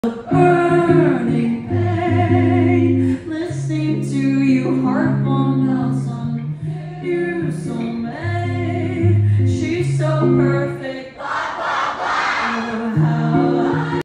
Burning pain, listening to you harp on about some new soulmate. She's so perfect.